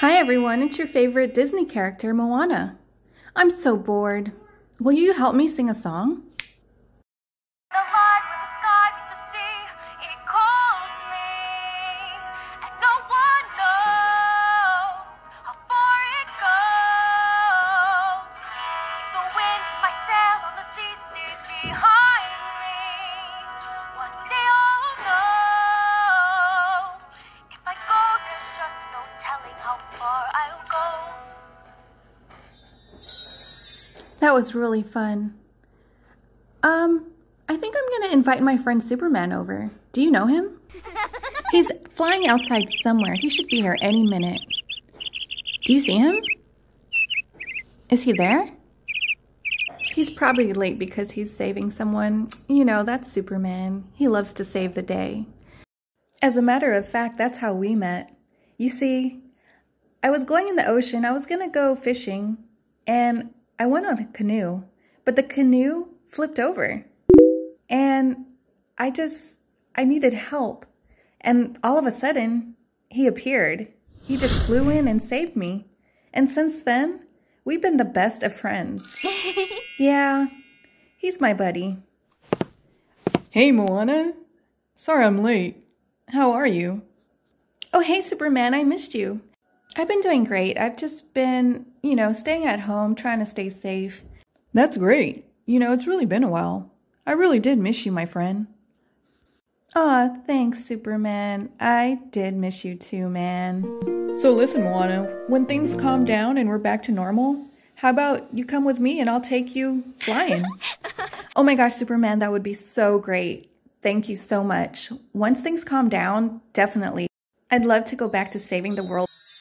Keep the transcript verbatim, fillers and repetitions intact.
Hi everyone, it's your favorite Disney character, Moana. I'm so bored. Will you help me sing a song? That was really fun. Um, I think I'm gonna invite my friend Superman over. Do you know him? He's flying outside somewhere. He should be here any minute. Do you see him? Is he there? He's probably late because he's saving someone. You know, that's Superman. He loves to save the day. As a matter of fact, that's how we met. You see, I was going in the ocean. I was gonna go fishing, and I went on a canoe, but the canoe flipped over, and I just, I needed help. And all of a sudden, he appeared. He just flew in and saved me. And since then, we've been the best of friends. Yeah, he's my buddy. Hey, Moana. Sorry I'm late. How are you? Oh, hey, Superman, I missed you. I've been doing great. I've just been, you know, staying at home, trying to stay safe. That's great. You know, it's really been a while. I really did miss you, my friend. Aw, thanks, Superman. I did miss you too, man. So listen, Moana, when things calm down and we're back to normal, how about you come with me and I'll take you flying? Oh my gosh, Superman, that would be so great. Thank you so much. Once things calm down, definitely. I'd love to go back to saving the world.